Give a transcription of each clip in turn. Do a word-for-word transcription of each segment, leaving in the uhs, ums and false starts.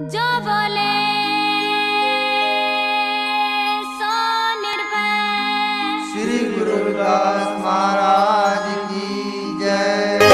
जो बोले सो निर्भय। श्री गुरु रविदास महाराज की जय।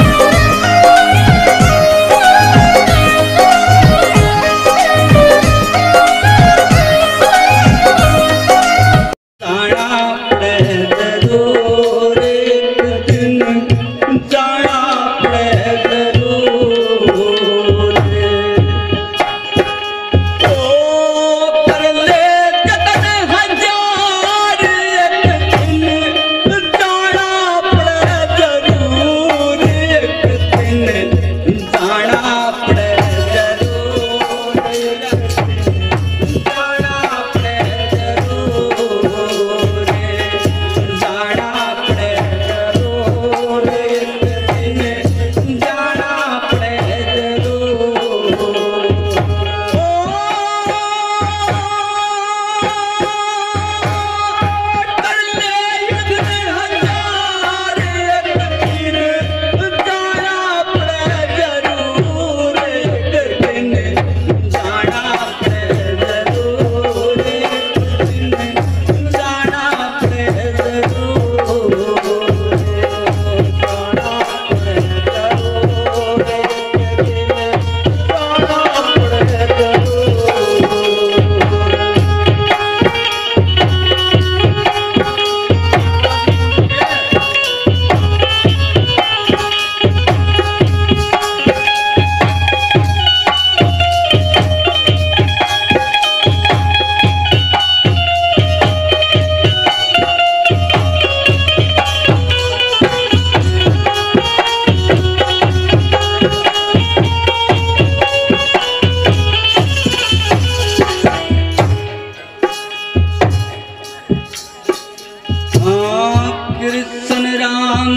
कृष्ण राम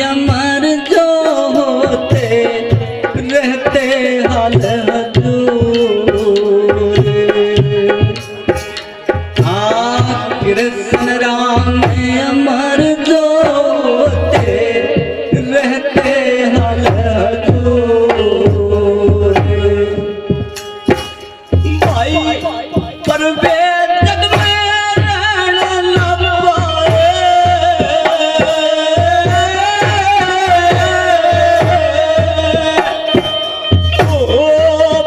अमर जो होते रहते हाल हजूर। हाँ कृष्ण राम अमर जो होते रहते हाल हजूर। भाई पर वे जग में Oh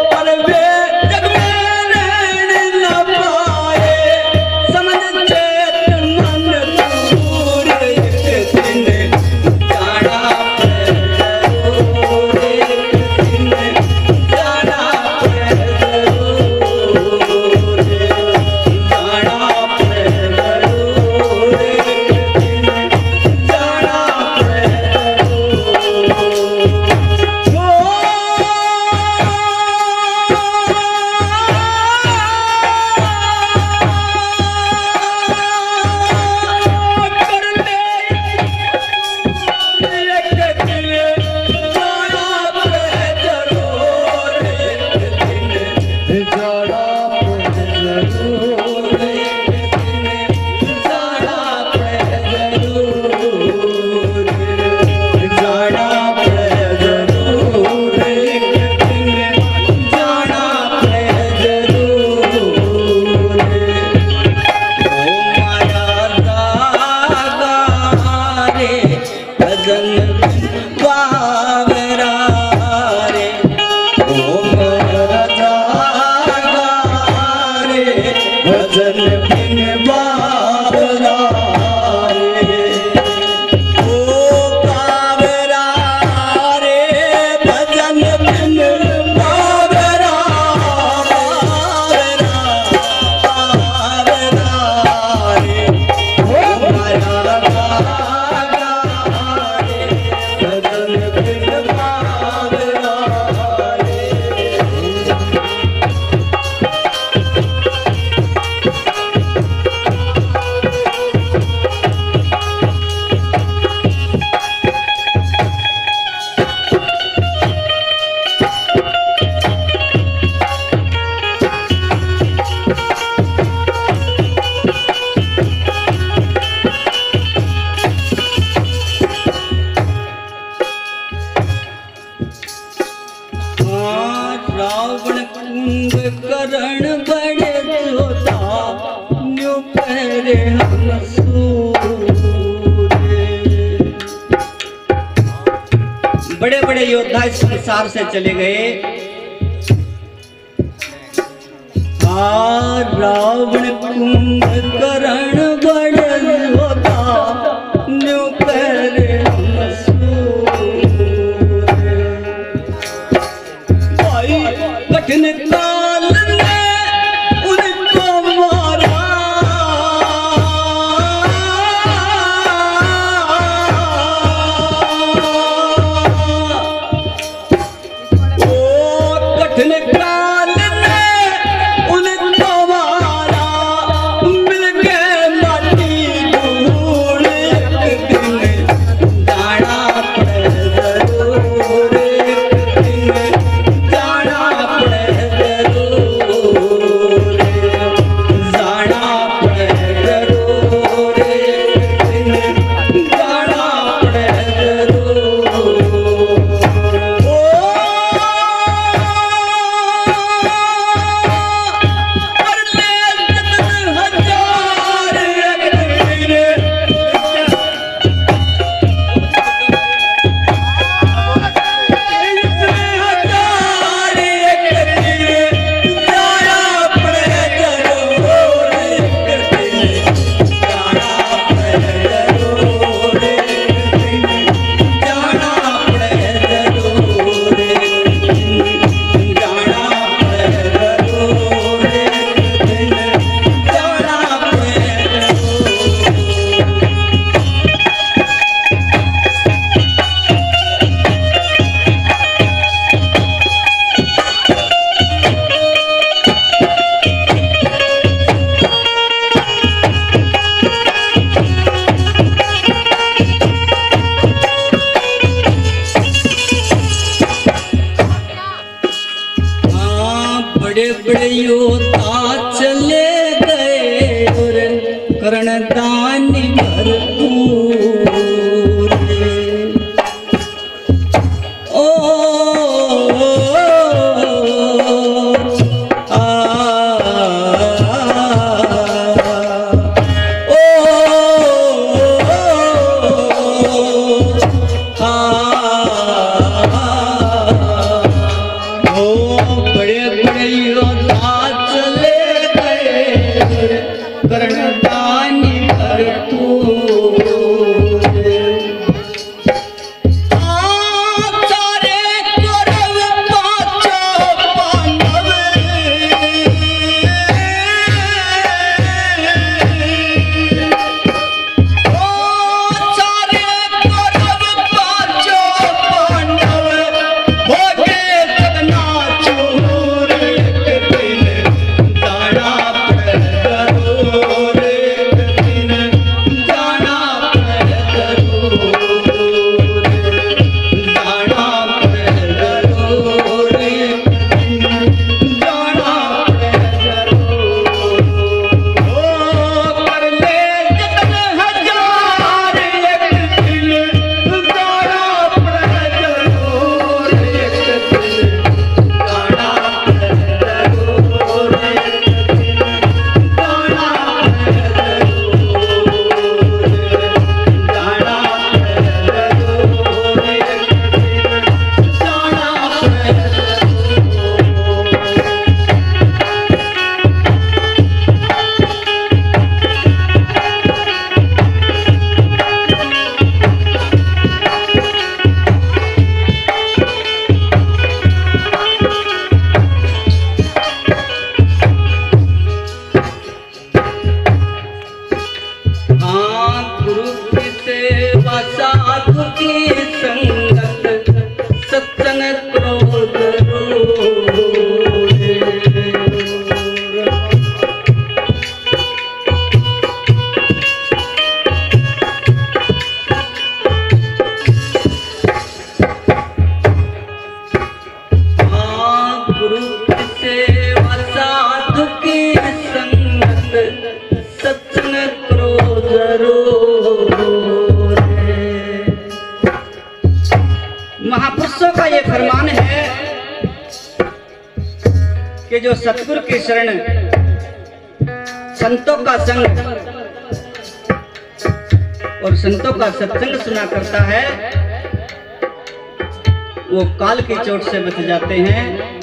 कुंभकर्ण बड़े योद्धा न्यू पहरे हम सूरे। बड़े बड़े योद्धा इस संसार से चले गए। रावण कुंभकर्ण बड़े योद्धा न्यू पहरे हम सूरे। भाई कठिन काल में उनको मारा, ओ कठिन काल में उनको मारा, मिल के माटी धूल एक दिन जाना पड़े जरूर, एक दिन जाना पड़े जरूर, जाना पड़े जरूर, एक दिन जाना पड़े जरूर। ओ कर ले जतन हजार एक दिन, इसमें हजार एक दिन जाना पड़े जरूर, एक दिन जाना पड़े जरूर, एक दिन जाना पड़े जरूर, एक दिन जाना पड़े जरूर, एक दिन जाना पड़े हाँ, बड़े बड़े योद्धा चले गए और कर्णदानी भरपूर। ओ आ ओ आ ओ बड़े बड़े योद्धा चले गए कर्णदानी भरपूर। सारे कौरव पांचों पांडव, ओ सारे कौरव पांचों पांडव भोगे चकनाचूर, एक दिन जाना पड़े जरूर, एक दिन जाना पड़े जरूर, जाना पड़े जरूर, एक दिन जाना पड़े जरूर। ओ कर ले जतन हजार एक दिन जाना पड़े जरूर, एक दिन जाना पड़े जरूर, एक दिन जाना पड़े जरूर, जाना पड़े जरूर, एक दिन जाना पड़े हाँ, गुरु की सेवा साधु की संगत सत्संग क्रोध रोग। हाँ, गुरु की सेवा साधु की संगत सत्संग क्रोध रोग। महापुरुषों का ये फरमान है कि कि जो सतगुरु की शरण संतों का संग और संतों का सत्संग सुना करता है वो काल की चोट से बच जाते हैं।